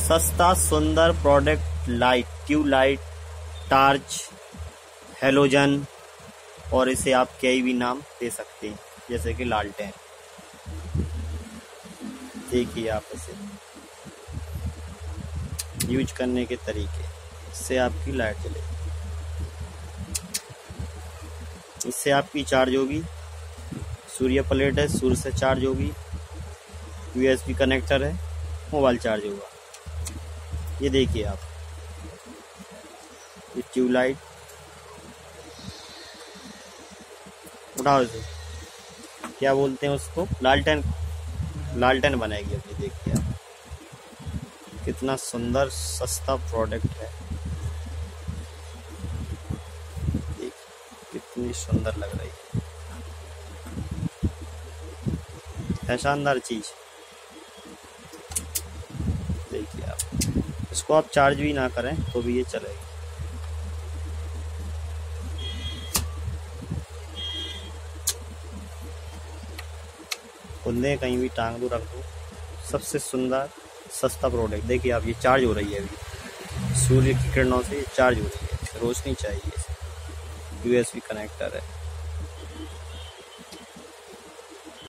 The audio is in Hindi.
सस्ता सुंदर product, light, tube light, torch, halogen, और इसे आप कई भी नाम दे सकते हैं जैसे कि लालटेन। देखिए आप इसे यूज करने के तरीके, इससे आपकी लाइट जलेगी, इससे आपकी चार्ज होगी, सूर्य प्लेट है, सूर्य से चार्ज होगी, USB कनेक्टर है, मोबाइल चार्ज होगा। ये देखिए आप, ये ट्यूबलाइट, उठाओ इसे, क्या बोलते हैं उसको, लालटेन, लालटेन बनेगी अभी। देखिए आप कितना सुंदर सस्ता प्रोडक्ट है, देखिए कितनी सुंदर लग रही है शानदार चीज। देखिए आप, इसको आप चार्ज भी ना करें तो भी ये चलेगी। खुले कहीं भी टांग दो, रख दो, सबसे सुंदर सस्ता प्रोडक्ट। देखिए आप, ये चार्ज हो रही है अभी, सूर्य की किरणों से चार्ज हो रही है, रोशनी चाहिए, USB कनेक्टर है।